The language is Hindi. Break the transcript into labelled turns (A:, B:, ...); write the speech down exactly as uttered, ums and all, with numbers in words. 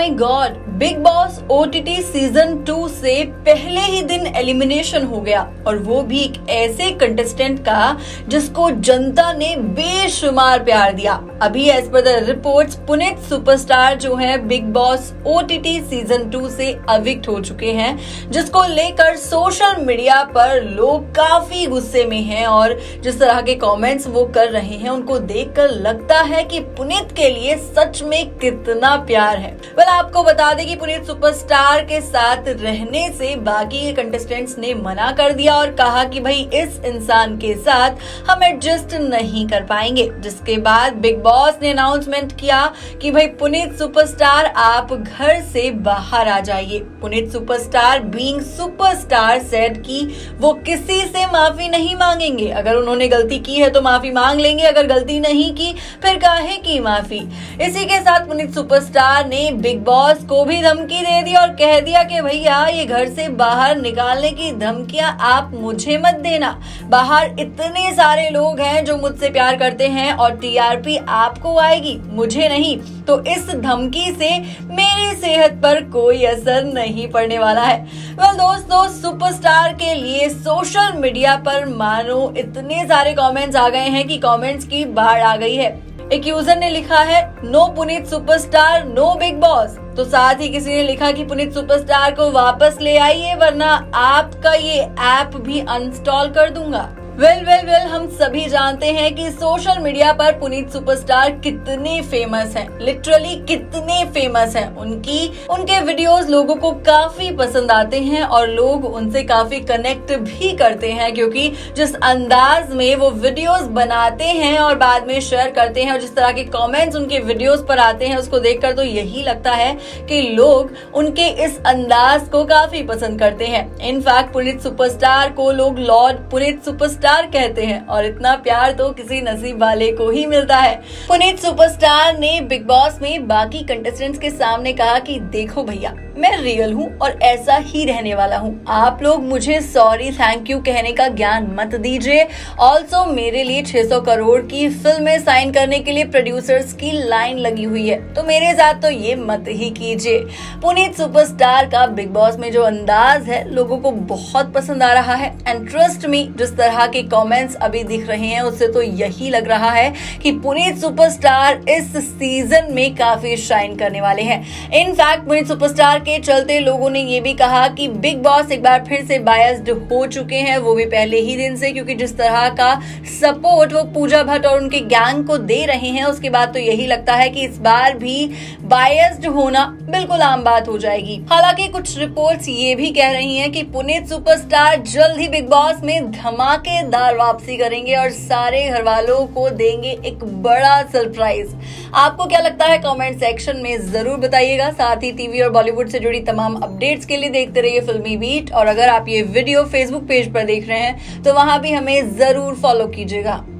A: God, Bigg Boss OTT season two से पहले ही दिन एलिमिनेशन हो गया, और वो भी एक ऐसे कंटेस्टेंट का जिसको जनता ने बेशुमार प्यार दिया। अभी as per the reports Puneet superstar जो है Bigg Boss OTT season two से अविक्ट हो चुके हैं, जिसको लेकर सोशल मीडिया पर लोग काफी गुस्से में हैं और जिस तरह के कमेंट्स वो कर रहे हैं उनको देखकर लगता है कि पुनीत के लिए सच में कितना प्यार है। वेल आपको बता दें कि पुनीत सुपरस्टार के साथ रहने से बाकी कंटेस्टेंट्स ने मना कर दिया और कहा कि भाई इस इंसान के साथ हम एडजस्ट नहीं कर पाएंगे, जिसके बाद बिग बॉस ने अनाउंसमेंट किया कि भाई पुनीत सुपरस्टार आप घर से बाहर आ जाइए। Puneet superstar being superstar said कि वो किसी से माफी नहीं मांगेंगे, अगर उन्होंने गलती की है तो माफी मांग लेंगे, अगर गलती नहीं की फिर काहे की माफी। इसी के साथ पुनीत सुपरस्टार ने बिग बॉस को भी धमकी दे दी और कह दिया कि भैया ये घर से बाहर निकालने की धमकियां आप मुझे मत देना, बाहर इतने सारे लोग हैं जो मुझसे प्यार करते हैं और टीआरपी आपको आएगी, मुझे नहीं, तो इस धमकी से मेरी सेहत पर कोई असर नहीं पड़ने वाला है। वेल दोस्तों, सुपरस्टार के लिए सोशल मीडिया पर मानो इतने सारे कमेंट्स आ गए हैं कि कमेंट्स की बाढ़ आ गई है। एक यूजर ने लिखा है no Puneet superstar no Bigg Boss, तो साथ ही किसी ने लिखा कि पुनीत सुपरस्टार को वापस ले आइए वरना आपका ये ऐप भी अनइंस्टॉल कर दूंगा। वेल वेल वेल हम सभी जानते हैं कि सोशल मीडिया पर पुनीत सुपरस्टार कितने फेमस हैं, लिटरली कितने फेमस हैं। उनकी उनके वीडियोस लोगों को काफी पसंद आते हैं और लोग उनसे काफी कनेक्ट भी करते हैं, क्योंकि जिस अंदाज में वो वीडियोस बनाते हैं और बाद में शेयर करते हैं और जिस तरह के कमेंट्स उनके वीडियोस पर आते हैं उसको देखकर तो यही लगता है कि लोग उनके इस अंदाज को काफी पसंद करते हैं। इनफैक्ट पुनीत सुपरस्टार को लोग लॉर्ड पुनीत सुपरस्टार कहते हैं और इतना प्यार तो किसी नसीब वाले को ही मिलता है। पुनीत सुपरस्टार ने बिग बॉस में बाकी कंटेस्टेंट्स के सामने कहा कि देखो भैया मैं रियल हूँ और ऐसा ही रहने वाला हूँ, आप लोग मुझे सॉरी थैंक यू कहने का ज्ञान मत दीजिए। ऑल्सो मेरे लिए छह सौ करोड़ की फिल्में साइन करने के लिए प्रोड्यूसर्स की लाइन लगी हुई है, तो मेरे साथ तो ये मत ही कीजिए। पुनीत सुपरस्टार का बिग बॉस में जो अंदाज है लोगों को बहुत पसंद आ रहा है एंड ट्रस्ट मी जिस तरह के कमेंट्स अभी दिख रहे हैं उससे तो यही लग रहा है कि पुनीत सुपरस्टार इस सीजन में काफी शाइन करने वाले हैं। इनफैक्ट पुनीत सुपरस्टार के चलते लोगों ने ये भी कहा कि बिग बॉस एक बार फिर से बायस्ड हो चुके हैं, वो भी पहले ही दिन से, क्योंकि जिस तरह का सपोर्ट वो पूजा भट्ट और उनके गैंग को दे रहे हैं उसके बाद तो यही लगता है कि इस बार भी बायस्ड होना बिल्कुल आम बात हो जाएगी। हालांकि कुछ रिपोर्ट्स ये भी कह रही हैं कि पुनीत सुपरस्टार जल्द ही बिग बॉस में धमाकेदार वापसी करेंगे और सारे घर वालों को देंगे एक बड़ा सरप्राइज। आपको क्या लगता है कमेंट सेक्शन में जरूर बताइएगा। साथ ही टीवी और बॉलीवुड से जुड़ी तमाम अपडेट्स के लिए देखते रहिए फिल्मी बीट, और अगर आप ये वीडियो फेसबुक पेज पर देख रहे हैं तो वहां भी हमें जरूर फॉलो कीजिएगा।